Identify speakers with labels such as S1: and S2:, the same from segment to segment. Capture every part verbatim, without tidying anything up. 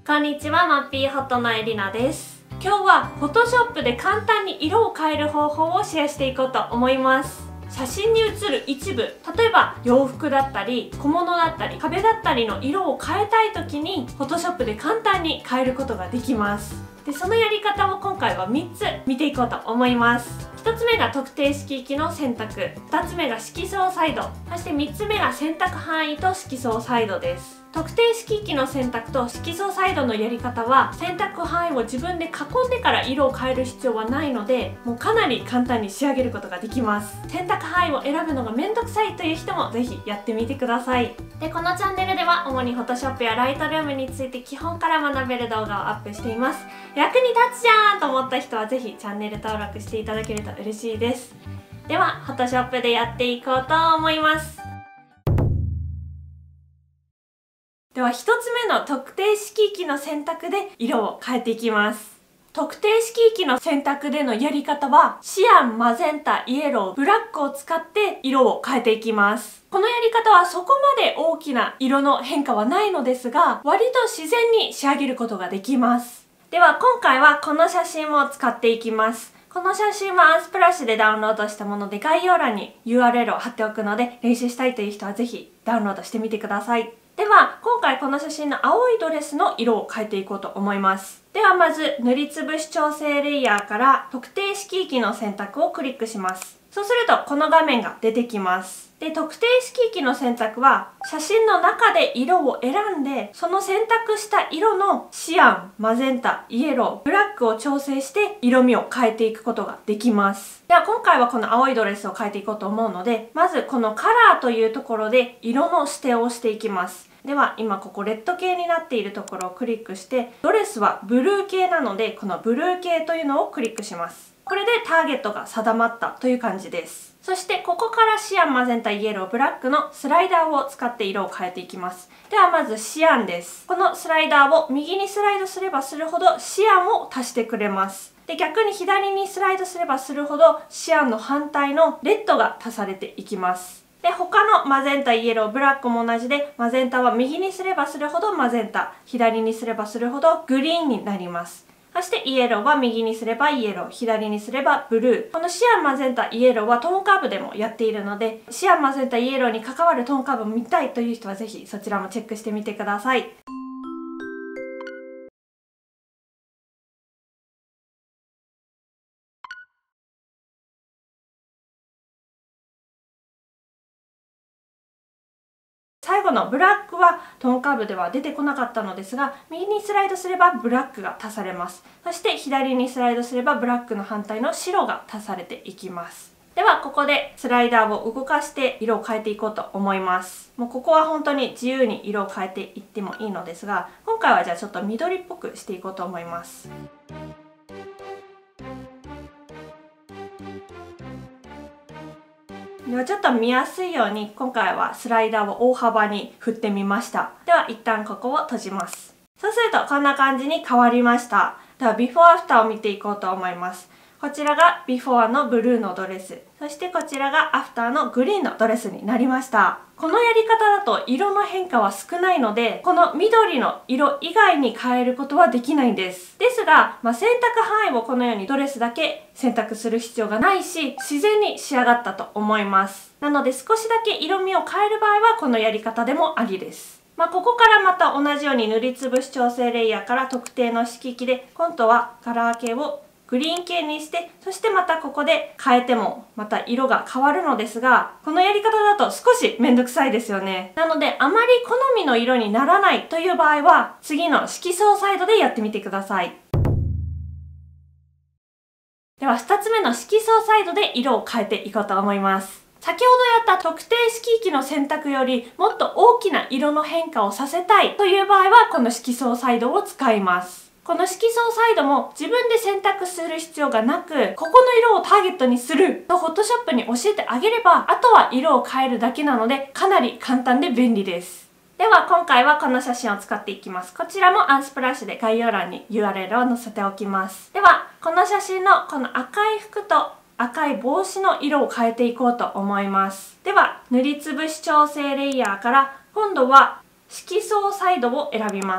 S1: こんにちは、マッピーホットのエリナです。今日は Photoshop で簡単に色を変える方法をシェアしていこうと思います。写真に写る一部、例えば洋服だったり小物だったり壁だったりの色を変えたい時に Photoshop で簡単に変えることができます。で、そのやり方を今回はみっつ見ていこうと思います。ひとつめが特定色域の選択、ふたつめが色相サイド、そしてみっつめが選択範囲と色相サイドです。特定色域の選択と色相サイドのやり方は選択範囲を自分で囲んでから色を変える必要はないので、もうかなり簡単に仕上げることができます。選択範囲を選ぶのがめんどくさいという人もぜひやってみてください。で、このチャンネルでは主に Photoshop や Lightroom について基本から学べる動画をアップしています。役に立つじゃんと思った人はぜひチャンネル登録していただけると嬉しいです。では Photoshop でやっていこうと思います。ではひとつめの特定色域の選択で色を変えていきます。特定色域の選択でのやり方はシアン、マゼンタ、イエロー、ブラックを使って色を変えていきます。このやり方はそこまで大きな色の変化はないのですが、割と自然に仕上げることができます。では今回はこの写真を使っていきます。この写真はアンスプラッシュでダウンロードしたもので概要欄に ユーアールエル を貼っておくので、練習したいという人はぜひダウンロードしてみてください。では今回この写真の青いドレスの色を変えていこうと思います。ではまず塗りつぶし調整レイヤーから特定色域の選択をクリックします。そうするとこの画面が出てきます。で、特定色域の選択は写真の中で色を選んで、その選択した色のシアン、マゼンタ、イエロー、ブラックを調整して色味を変えていくことができます。では今回はこの青いドレスを変えていこうと思うので、まずこのカラーというところで色の指定をしていきます。では今ここレッド系になっているところをクリックして、ドレスはブルー系なのでこのブルー系というのをクリックします。これでターゲットが定まったという感じです。そしてここからシアン、マゼンタ、イエロー、ブラックのスライダーを使って色を変えていきます。ではまずシアンです。このスライダーを右にスライドすればするほどシアンを足してくれます。で、逆に左にスライドすればするほどシアンの反対のレッドが足されていきます。で、他のマゼンタ、イエロー、ブラックも同じで、マゼンタは右にすればするほどマゼンタ、左にすればするほどグリーンになります。そしてイエローは右にすればイエロー、左にすればブルー。このシアン、マゼンタ、イエローはトーンカーブでもやっているので、シアン、マゼンタ、イエローに関わるトーンカーブを見たいという人はぜひそちらもチェックしてみてください。最後のブラックはトーンカーブでは出てこなかったのですが、右にスライドすればブラックが足されます。そして左にスライドすればブラックの反対の白が足されていきます。ではここでスライダーを動かして色を変えていこうと思います。もうここは本当に自由に色を変えていってもいいのですが、今回はじゃあちょっと緑っぽくしていこうと思います。ではちょっと見やすいように今回はスライダーを大幅に振ってみました。では一旦ここを閉じます。そうするとこんな感じに変わりました。ではビフォーアフターを見ていこうと思います。こちらがビフォーのブルーのドレス、そしてこちらがアフターのグリーンのドレスになりました。このやり方だと色の変化は少ないので、この緑の色以外に変えることはできないんです。ですが、まあ、選択範囲をこのようにドレスだけ選択する必要がないし、自然に仕上がったと思います。なので少しだけ色味を変える場合はこのやり方でもありです。まあ、ここからまた同じように塗りつぶし調整レイヤーから特定の色域で今度はカラー系をグリーン系にして、そしてまたここで変えてもまた色が変わるのですが、このやり方だと少しめんどくさいですよね。なのであまり好みの色にならないという場合は次の色相サイドでやってみてください。ではふたつめの色相サイドで色を変えていこうと思います。先ほどやった特定色域の選択よりもっと大きな色の変化をさせたいという場合はこの色相サイドを使います。この色相サイドも自分で選択する必要がなく、ここの色をターゲットにすると Photoshop に教えてあげれば、あとは色を変えるだけなのでかなり簡単で便利です。では今回はこの写真を使っていきます。こちらもアンスプラッシュで概要欄に ユーアールエル を載せておきます。ではこの写真のこの赤い服と赤い帽子の色を変えていこうと思います。では塗りつぶし調整レイヤーから今度は色相サイドを選びます。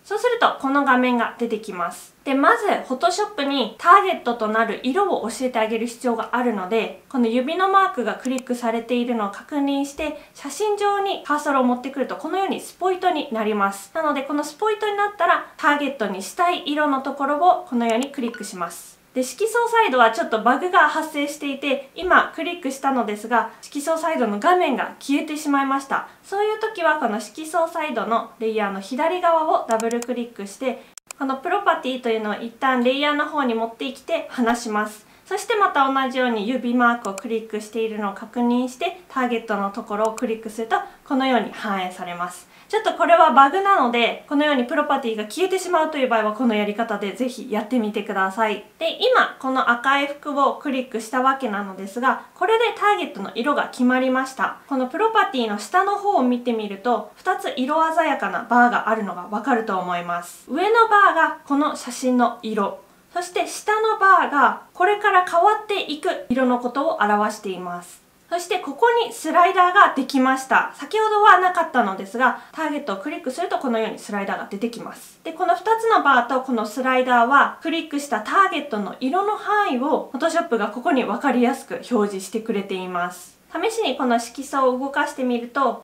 S1: そうするとこの画面が出てきます。で、まず Photoshop にターゲットとなる色を教えてあげる必要があるので、この指のマークがクリックされているのを確認して、写真上にカーソルを持ってくるとこのようにスポイトになります。なのでこのスポイトになったらターゲットにしたい色のところをこのようにクリックします。で、色相サイドはちょっとバグが発生していて、今クリックしたのですが、色相サイドの画面が消えてしまいました。そういう時はこの色相サイドのレイヤーの左側をダブルクリックして、このプロパティというのを一旦レイヤーの方に持ってきて離します。そしてまた同じように指マークをクリックしているのを確認して、ターゲットのところをクリックするとこのように反映されます。ちょっとこれはバグなので、このようにプロパティが消えてしまうという場合はこのやり方でぜひやってみてください。で、今この赤い服をクリックしたわけなのですが、これでターゲットの色が決まりました。このプロパティの下の方を見てみると、ふたつ色鮮やかなバーがあるのがわかると思います。上のバーがこの写真の色。そして下のバーがこれから変わっていく色のことを表しています。そしてここにスライダーができました。先ほどはなかったのですが、ターゲットをクリックするとこのようにスライダーが出てきます。で、このふたつのバーとこのスライダーはクリックしたターゲットの色の範囲を Photoshop がここに分かりやすく表示してくれています。試しにこの色相を動かしてみると、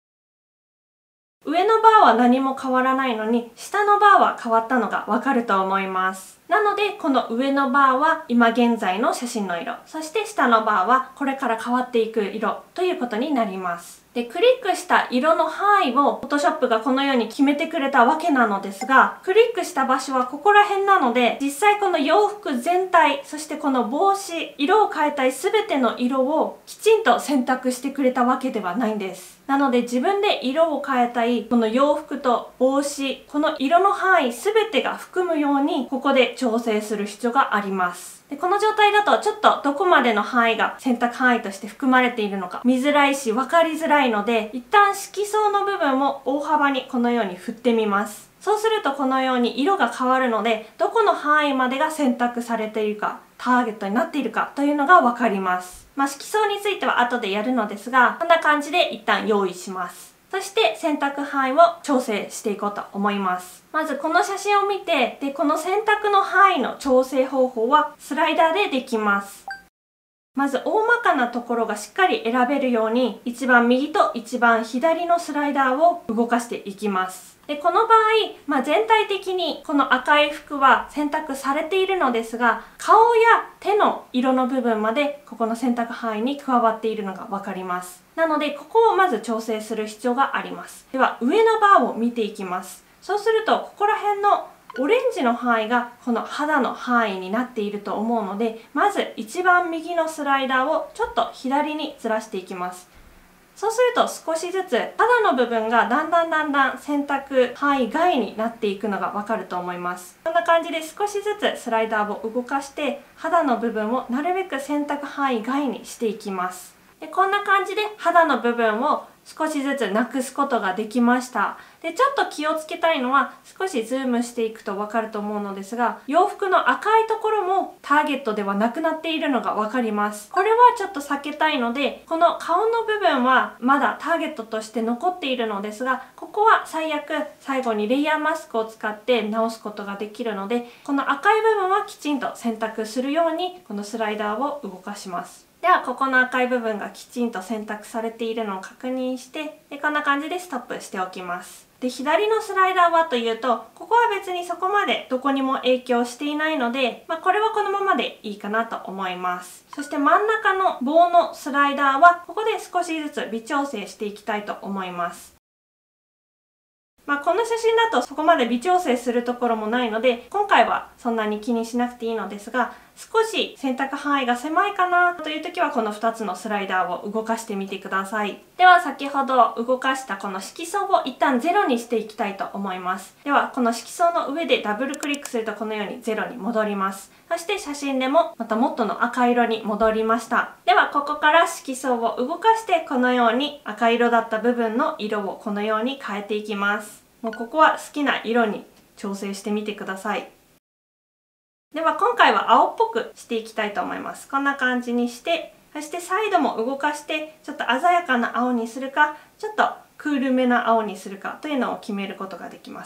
S1: 上のバーは何も変わらないのに、下のバーは変わったのがわかると思います。なので、この上のバーは今現在の写真の色、そして下のバーはこれから変わっていく色ということになります。で、クリックした色の範囲を Photoshop がこのように決めてくれたわけなのですが、クリックした場所はここら辺なので、実際この洋服全体、そしてこの帽子、色を変えたい全ての色をきちんと選択してくれたわけではないんです。なので自分で色を変えたいこの洋服と帽子、この色の範囲全てが含むようにここで調整する必要があります。で、この状態だとちょっとどこまでの範囲が選択範囲として含まれているのか見づらいし分かりづらいので、一旦色相の部分を大幅にこのように振ってみます。そうするとこのように色が変わるので、どこの範囲までが選択されているか、ターゲットになっているかというのが分かります。まあ、色相については後でやるのですが、こんな感じで一旦用意します。そして選択範囲を調整していこうと思います。まずこの写真を見て、で、この選択の範囲の調整方法はスライダーでできます。まず大まかなところがしっかり選べるように、一番右と一番左のスライダーを動かしていきます。で、この場合、まあ、全体的にこの赤い服は選択されているのですが、顔や手の色の部分までここの選択範囲に加わっているのがわかります。なので、ここをまず調整する必要があります。では、上のバーを見ていきます。そうすると、ここら辺のオレンジの範囲がこの肌の範囲になっていると思うので、まず一番右のスライダーをちょっと左にずらしていきます。そうすると少しずつ肌の部分がだんだんだんだん選択範囲外になっていくのがわかると思います。こんな感じで少しずつスライダーを動かして肌の部分をなるべく選択範囲外にしていきます。で、こんな感じで肌の部分を少しずつなくすことができました。で、ちょっと気をつけたいのは少しズームしていくとわかると思うのですが、洋服の赤いところもターゲットではなくなっているのがわかります。これはちょっと避けたいので、この顔の部分はまだターゲットとして残っているのですが、ここは最悪最後にレイヤーマスクを使って直すことができるので、この赤い部分はきちんと選択するようにこのスライダーを動かします。では、ここの赤い部分がきちんと選択されているのを確認して、で、こんな感じでストップしておきます。で、左のスライダーはというと、ここは別にそこまでどこにも影響していないので、まあ、これはこのままでいいかなと思います。そして真ん中の棒のスライダーは、ここで少しずつ微調整していきたいと思います。まあ、この写真だとそこまで微調整するところもないので、今回はそんなに気にしなくていいのですが、少し選択範囲が狭いかなという時はこのふたつのスライダーを動かしてみてください。では、先ほど動かしたこの色相を一旦ゼロにしていきたいと思います。では、この色相の上でダブルクリックするとこのようにゼロに戻ります。そして写真でもまた元の赤色に戻りました。では、ここから色相を動かしてこのように赤色だった部分の色をこのように変えていきます。もうここは好きな色に調整してみてください。では今回は青っぽくしていきたいと思います。こんな感じにして、そしてサイドも動かしてちょっと鮮やかな青にするか、ちょっとクールめな青にするかというのを決めることができます。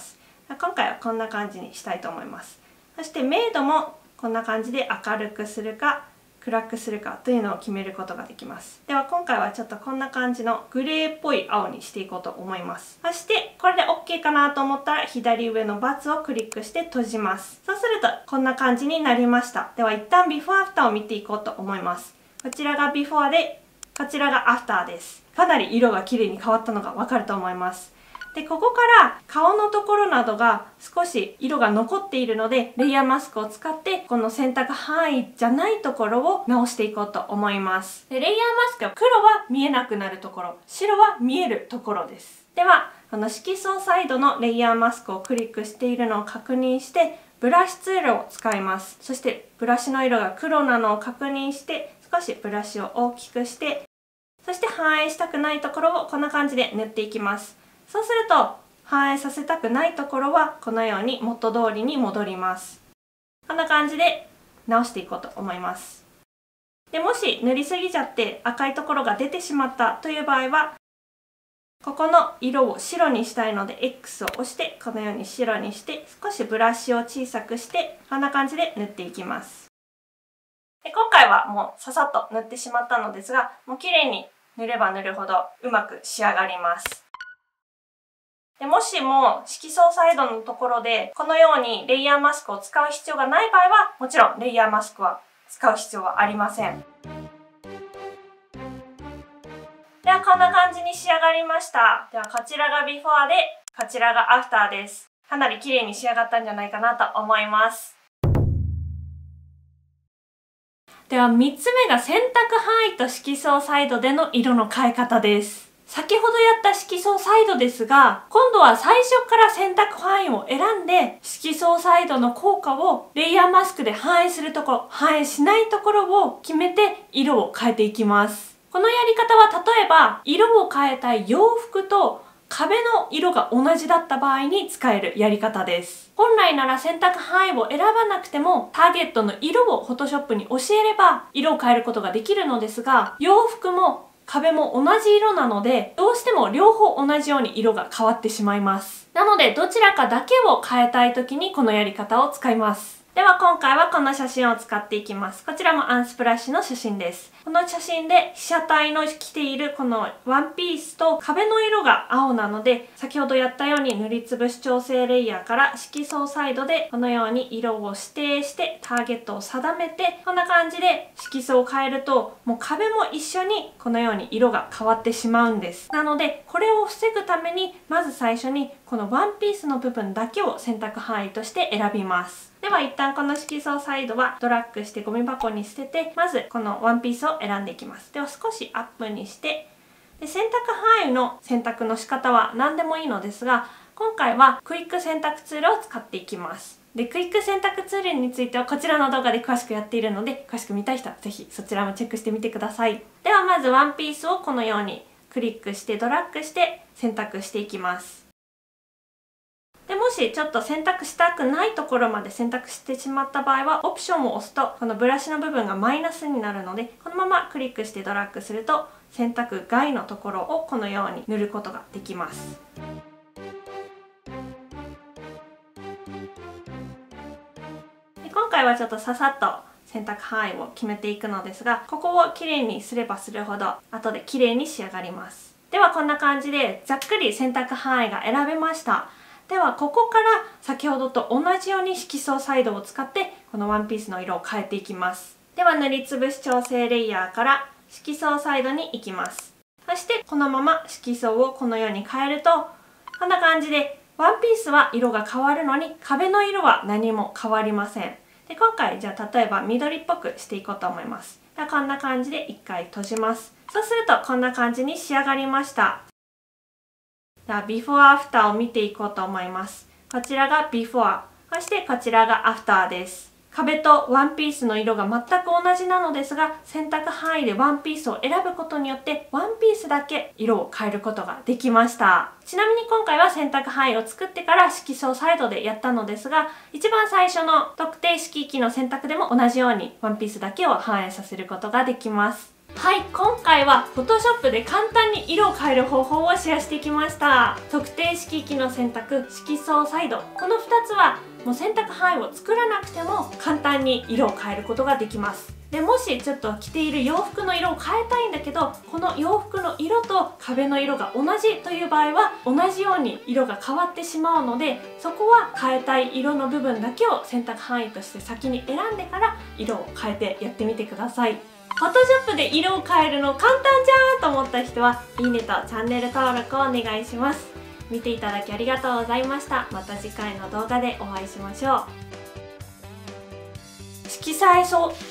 S1: 今回はこんな感じにしたいと思います。そして明度もこんな感じで明るくするか暗くするかというのを決めることができます。では今回はちょっとこんな感じのグレーっぽい青にしていこうと思います。そしてこれで オーケー かなと思ったら左上の×をクリックして閉じます。そうするとこんな感じになりました。では一旦ビフォーアフターを見ていこうと思います。こちらがビフォーで、こちらがアフターです。かなり色が綺麗に変わったのがわかると思います。で、ここから顔のところなどが少し色が残っているので、レイヤーマスクを使ってこの選択範囲じゃないところを直していこうと思います。で、レイヤーマスクは黒は見えなくなるところ、白は見えるところです。では、この色相サイドのレイヤーマスクをクリックしているのを確認して、ブラシツールを使います。そしてブラシの色が黒なのを確認して、少しブラシを大きくして、そして反映したくないところをこんな感じで塗っていきます。そうすると反映させたくないところはこのように元通りに戻ります。こんな感じで直していこうと思います。で、もし塗りすぎちゃって赤いところが出てしまったという場合は、ここの色を白にしたいので X を押してこのように白にして少しブラシを小さくしてこんな感じで塗っていきます。で、今回はもうささっと塗ってしまったのですが、もう綺麗に塗れば塗るほどうまく仕上がります。で、もしも色相サイドのところでこのようにレイヤーマスクを使う必要がない場合はもちろんレイヤーマスクは使う必要はありません。ではこんな感じに仕上がりました。ではこちらがビフォーでこちらがアフターです。かなり綺麗に仕上がったんじゃないかなと思います。ではみっつめが選択範囲と色相サイドでの色の変え方です。先ほどやった色相サイドですが、今度は最初から選択範囲を選んで、色相サイドの効果をレイヤーマスクで反映するところ、反映しないところを決めて色を変えていきます。このやり方は例えば、色を変えたい洋服と壁の色が同じだった場合に使えるやり方です。本来なら選択範囲を選ばなくてもターゲットの色を Photoshop に教えれば色を変えることができるのですが、洋服も壁も同じ色なのでどうしても両方同じように色が変わってしまいます。なのでどちらかだけを変えたい時にこのやり方を使います。では今回はこの写真を使っていきます。こちらもアンスプラッシュの写真です。この写真で被写体の着ているこのワンピースと壁の色が青なので、先ほどやったように塗りつぶし調整レイヤーから色相サイドでこのように色を指定してターゲットを定めて、こんな感じで色相を変えるともう壁も一緒にこのように色が変わってしまうんです。なのでこれを防ぐためにまず最初にこのワンピースの部分だけを選択範囲として選びます。では一旦この色相サイドはドラッグしてゴミ箱に捨てて、まずこのワンピースを選んでいきます。では少しアップにして、で選択範囲の選択の仕方は何でもいいのですが、今回はクイック選択ツールを使っていきます。で、クイック選択ツールについてはこちらの動画で詳しくやっているので、詳しく見たい人はぜひそちらもチェックしてみてください。ではまずワンピースをこのようにクリックしてドラッグして選択していきます。でもしちょっと選択したくないところまで選択してしまった場合はオプションを押すとこのブラシの部分がマイナスになるので、このままクリックしてドラッグすると選択外のところをこのように塗ることができます。で今回はちょっとささっと選択範囲を決めていくのですが、ここをきれいにすればするほど後できれいに仕上がります。ではこんな感じでざっくり選択範囲が選べました。ではここから先ほどと同じように色相サイドを使ってこのワンピースの色を変えていきます。では塗りつぶし調整レイヤーから色相サイドに行きます。そしてこのまま色相をこのように変えるとこんな感じでワンピースは色が変わるのに壁の色は何も変わりません。で今回じゃあ例えば緑っぽくしていこうと思います。ではこんな感じで一回閉じます。そうするとこんな感じに仕上がりました。ではビフォーアフターを見ていこうと思います。こちらがビフォー、そしてこちらがアフターです。壁とワンピースの色が全く同じなのですが、選択範囲でワンピースを選ぶことによってワンピースだけ色を変えることができました。ちなみに今回は選択範囲を作ってから色相サイドでやったのですが、一番最初の特定色域の選択でも同じようにワンピースだけを反映させることができます。 はい、今回は Photoshop で簡単に色を変える方法をシェアしてきました。特定色域の選択、色相サイド、このふたつはもう選択範囲を作らなくても簡単に色を変えることができます。でもしちょっと着ている洋服の色を変えたいんだけど、この洋服の色と壁の色が同じという場合は同じように色が変わってしまうので、そこは変えたい色の部分だけを選択範囲として先に選んでから色を変えてやってみてください。Photoshop で色を変えるの簡単じゃんと思った人はいいねとチャンネル登録をお願いします。見ていただきありがとうございました。また次回の動画でお会いしましょう。色彩素